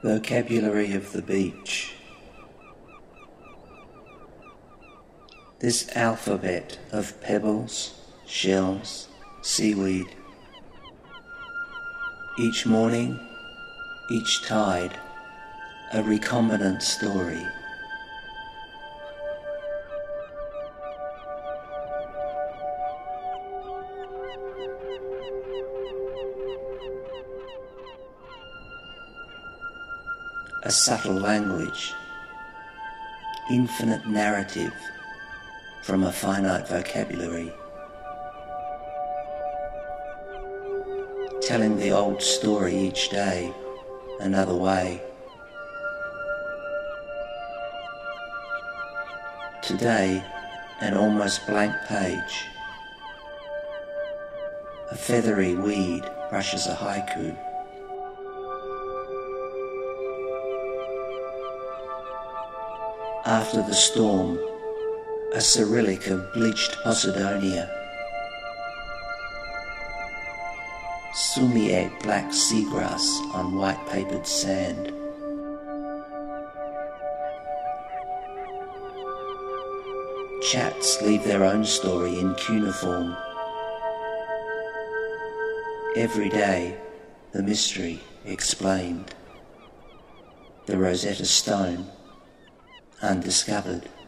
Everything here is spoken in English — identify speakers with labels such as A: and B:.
A: Vocabulary of the beach. This alphabet of pebbles, shells, seaweed. Each morning, each tide, a recombinant story. A subtle language, infinite narrative from a finite vocabulary, telling the old story each day another way. Today, an almost blank page. A feathery weed brushes a haiku. After the storm, a cyrillic of bleached Posidonia. Sumiate black seagrass on white-papered sand. Chats leave their own story in cuneiform. Every day, the mystery explained. The Rosetta Stone undiscovered.